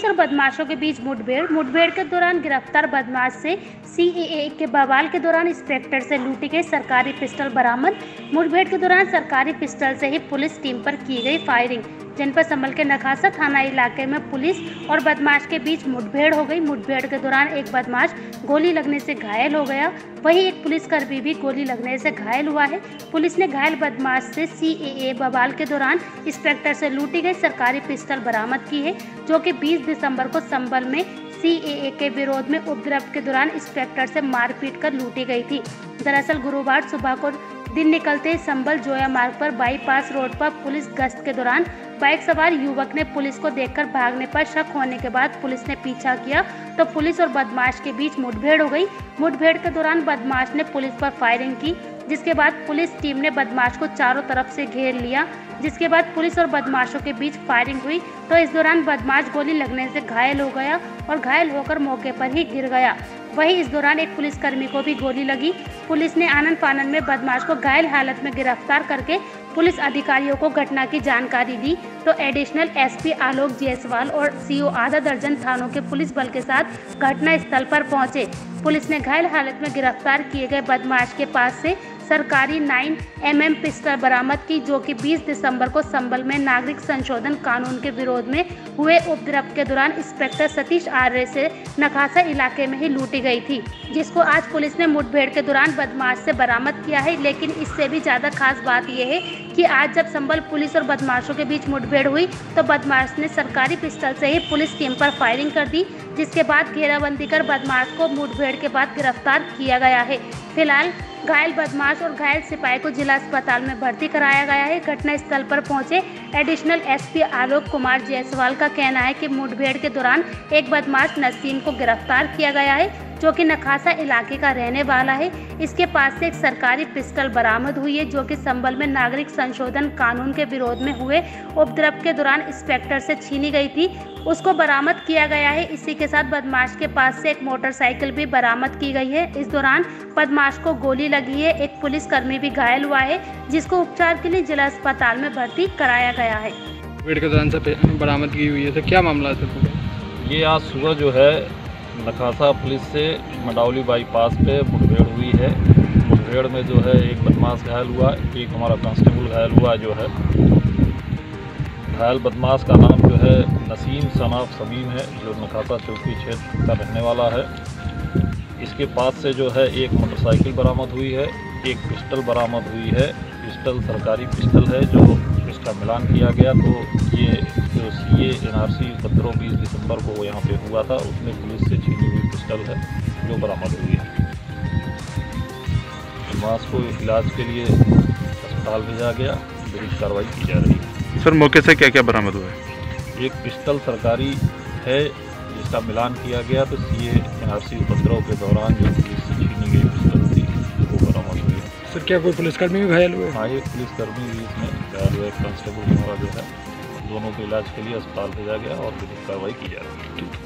और बदमाशों के बीच मुठभेड़ के दौरान गिरफ्तार बदमाश से सीएए के बवाल के दौरान इंस्पेक्टर से लूटी गई सरकारी पिस्टल बरामद। मुठभेड़ के दौरान सरकारी पिस्टल से ही पुलिस टीम पर की गई फायरिंग। जनपद संभल के नखासा थाना इलाके में पुलिस और बदमाश के बीच मुठभेड़ हो गई। मुठभेड़ के दौरान एक बदमाश गोली लगने से घायल हो गया, वहीं एक पुलिसकर्मी भी गोली लगने से घायल हुआ है। पुलिस ने घायल बदमाश से सीएए बवाल के दौरान इंस्पेक्टर से लूटी गई सरकारी पिस्टल बरामद की है, जो कि 20 दिसंबर को संभल में सीएए के विरोध में उपद्रव के दौरान इंस्पेक्टर से मारपीट कर लूटी गई थी। दरअसल गुरुवार सुबह को दिन निकलते ही संभल जोया मार्ग पर बाईपास रोड पर पुलिस गश्त के दौरान बाइक सवार युवक ने पुलिस को देखकर भागने पर शक होने के बाद पुलिस ने पीछा किया तो पुलिस और बदमाश के बीच मुठभेड़ हो गई। मुठभेड़ के दौरान बदमाश ने पुलिस पर फायरिंग की, जिसके बाद पुलिस टीम ने बदमाश को चारों तरफ से घेर लिया। जिसके बाद पुलिस और बदमाशों के बीच फायरिंग हुई तो इस दौरान बदमाश गोली लगने से घायल हो गया और घायल होकर मौके पर ही गिर गया। वहीं इस दौरान एक पुलिसकर्मी को भी गोली लगी। पुलिस ने आनन फानन में बदमाश को घायल हालत में गिरफ्तार करके पुलिस अधिकारियों को घटना की जानकारी दी तो एडिशनल एसपी आलोक जायसवाल और सीओ आधा दर्जन थानों के पुलिस बल के साथ घटना स्थल पर पहुंचे। पुलिस ने घायल हालत में गिरफ्तार किए गए बदमाश के पास से सरकारी 9mm पिस्टल बरामद की, जो कि 20 दिसंबर को संभल में नागरिक संशोधन कानून के विरोध में हुए उपद्रव के दौरान इंस्पेक्टर सतीश आर्य से नखासा इलाके में ही लूटी गई थी, जिसको आज पुलिस ने मुठभेड़ के दौरान बदमाश से बरामद किया है। लेकिन इससे भी ज़्यादा खास बात यह है कि आज जब संभल पुलिस और बदमाशों के बीच मुठभेड़ हुई तो बदमाश ने सरकारी पिस्टल से ही पुलिस टीम पर फायरिंग कर दी, जिसके बाद घेराबंदी कर बदमाश को मुठभेड़ के बाद गिरफ्तार किया गया है। फिलहाल घायल बदमाश और घायल सिपाही को जिला अस्पताल में भर्ती कराया गया है। घटना स्थल पर पहुंचे एडिशनल एसपी आलोक कुमार जायसवाल का कहना है कि मुठभेड़ के दौरान एक बदमाश नसीम को गिरफ्तार किया गया है, जो कि नखासा इलाके का रहने वाला है। इसके पास से एक सरकारी पिस्टल बरामद हुई है, जो कि संभल में नागरिक संशोधन कानून के विरोध में हुए उपद्रव के दौरान इंस्पेक्टर से छीनी गई थी, उसको बरामद किया गया है। इसी के साथ बदमाश के पास से एक मोटरसाइकिल भी बरामद की गई है। इस दौरान बदमाश को गोली लगी है। एक पुलिसकर्मी भी घायल हुआ है, जिसको उपचार के लिए जिला अस्पताल में भर्ती कराया गया है। मुठभेड़ के दौरान से बरामद की हुई है, तो क्या मामला है? ये आज सुबह जो है नखासा पुलिस से मंडावली बाईपास पे मुठभेड़ हुई है। मुठभेड़ में जो है एक बदमाश घायल हुआ, एक हमारा कांस्टेबल घायल हुआ। जो है घायल बदमाश का नाम जो है नसीम सनाफ समीम है, जो नखासा चौकी क्षेत्र का रहने वाला है। इसके पास से जो है एक मोटरसाइकिल बरामद हुई है, एक पिस्टल बरामद हुई है। पिस्टल सरकारी पिस्टल है, जो इसका मिलान किया गया तो ये जो सीए एनआरसी 15-20 दिसंबर को यहाँ पे हुआ था, उसमें पुलिस से छीनी हुई पिस्टल है जो बरामद हुई है। बदमाश को इलाज के लिए अस्पताल भेजा गया, विधिक कार्रवाई की जा रही है। सर, मौके से क्या क्या बरामद हुआ है? एक पिस्टल सरकारी है जिसका मिलान किया गया, तो सीए एनआरसी उपद्रव के दौरान जो पुलिस से छीनी गई पिस्टल थी वो बरामद हुई है। सर, क्या कोई पुलिसकर्मी भी घायल हुए? हाँ, एक पुलिसकर्मी भी इसमें घायल हुआ, कांस्टेबल हमारा जो है, दोनों को इलाज के लिए अस्पताल भेजा गया और विधिक कार्रवाई की जा रही है।